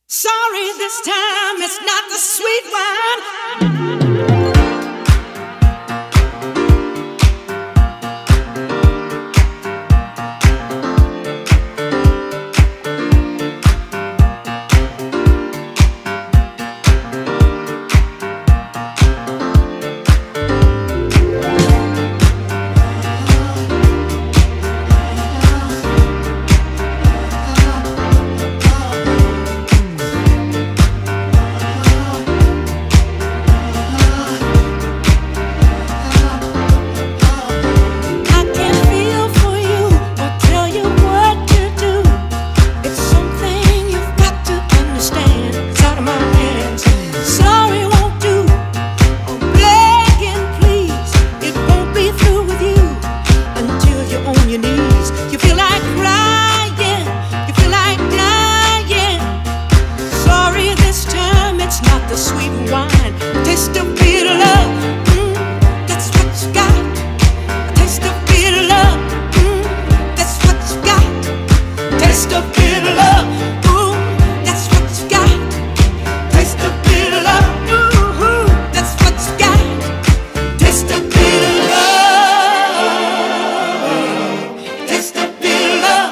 Sorry, this time it's not the sweet wine. Taste of bitter love, that's what you got. Taste of bitter love, that's what you got. Taste of bitter love, that's what you got. Taste of bitter love, that's what you got. Taste of bitter love, taste of bitter love.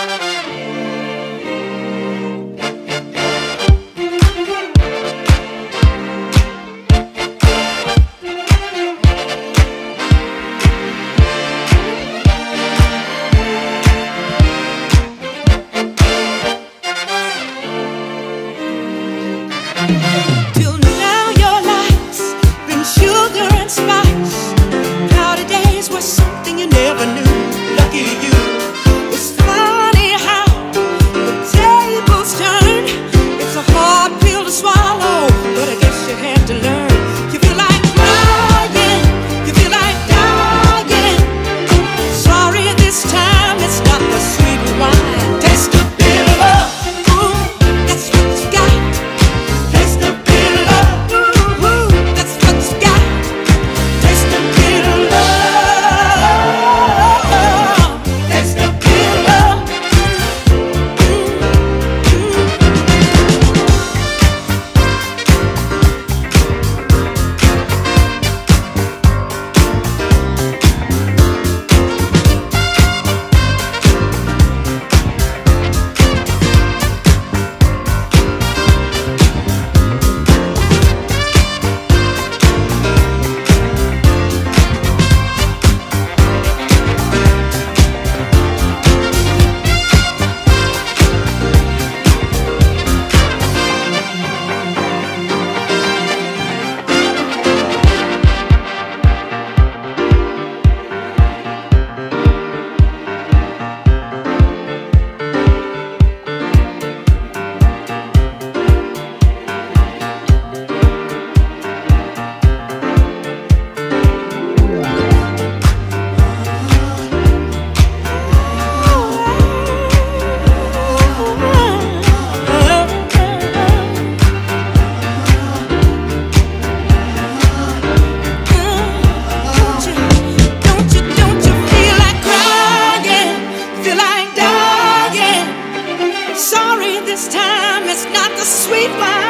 Till now your life's been sugar and spice. Cloudy days were something you never knew. Lucky you. It's funny how the tables turn. It's a hard pill to swallow, but I guess you have to learn. You feel like crying, you feel like dying. Sorry, this time it's not the sweet wine. Taste of bitter love, that's what you got. Taste of bitter love, that's what you got. Taste of bitter love, taste of bitter love. Sorry, this time it's not the sweet wine.